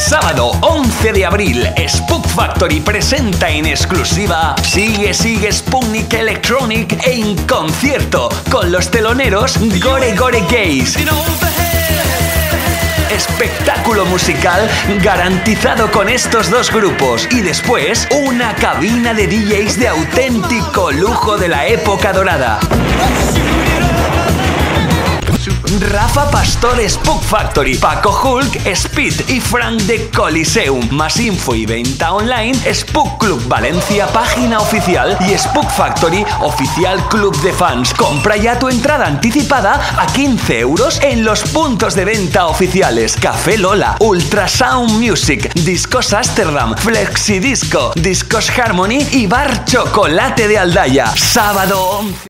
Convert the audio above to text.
Sábado 11 de abril, Spook Factory presenta en exclusiva Sigue Sputnik Electronic en concierto con los teloneros Gore Gore Gays. Espectáculo musical garantizado con estos dos grupos y después una cabina de DJs de auténtico lujo de la época dorada. Rafa Pastor, Spook Factory, Paco Hulk, Speed y Frank de Coliseum. Más info y venta online, Spook Club Valencia, página oficial, y Spook Factory, oficial club de fans. Compra ya tu entrada anticipada a 15 € en los puntos de venta oficiales: Café Lola, Ultrasound Music, Discos Amsterdam, Flexidisco, Discos Harmony y Bar Chocolate de Aldaya. Sábado 11.